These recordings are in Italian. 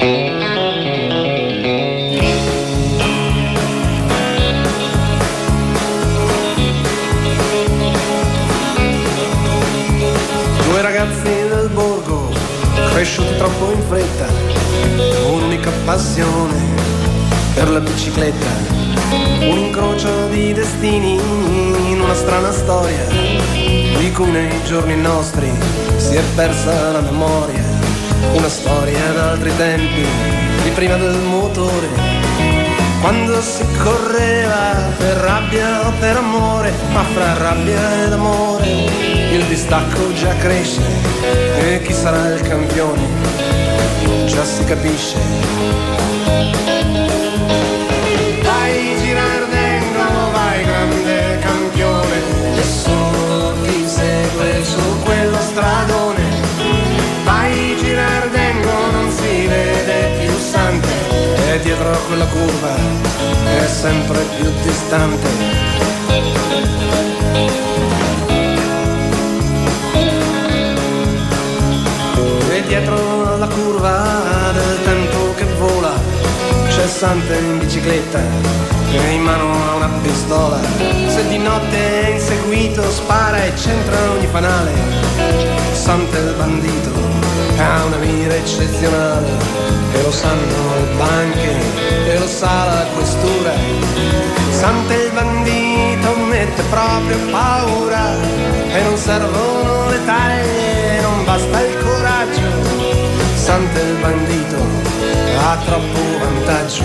Due ragazzi del borgo, cresciuti troppo in fretta, un'unica passione per la bicicletta, un incrocio di destini in una strana storia, di cui nei giorni nostri si è persa la memoria, una storia d'altri tempi, di prima del motore, quando si correva per rabbia o per amore, ma fra rabbia ed amore il distacco già cresce e chi sarà il campione già si capisce. Vai Girardengo, vai grande campione, nessuno ti segue su quello stradone. Vai Girardengo, non si vede più Sante, e dietro a quella curva è sempre più distante. Dietro la curva del tempo che vola c'è Sante in bicicletta e in mano ha una pistola. Se di notte è inseguito spara e centra ogni fanale. Sante il bandito ha una mira eccezionale e lo sanno le banche e lo sa la questura. Sante il bandito mette proprio paura e non servono le taglie, non basta il coraggio. Sante il bandito ha troppo vantaggio.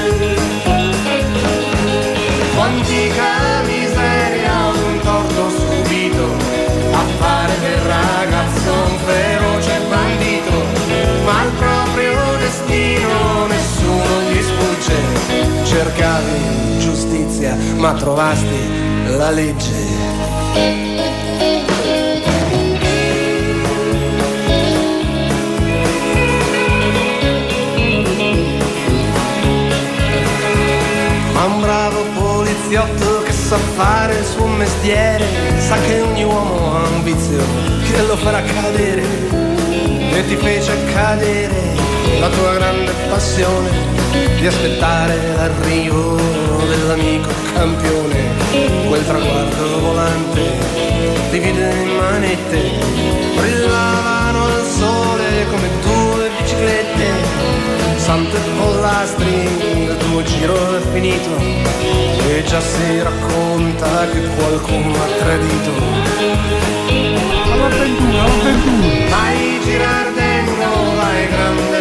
Quantica miseria, un torto subito a fare del ragazzo un feroce bandito, ma al proprio destino nessuno gli sfugge. Cercavi giustizia ma trovasti la legge. Un bravo poliziotto che sa fare il suo mestiere, sa che ogni uomo ha un vizio che lo farà cadere, e ti fece cadere la tua grande passione di aspettare l'arrivo dell'amico campione. Quel traguardo volante di vide in manette brillavano al sole come due biciclette. Sante pollastri, il tuo giro è finito e già si racconta che qualcuno ha tradito. All'avventura, all'avventura. Vai Girardengo, vai grande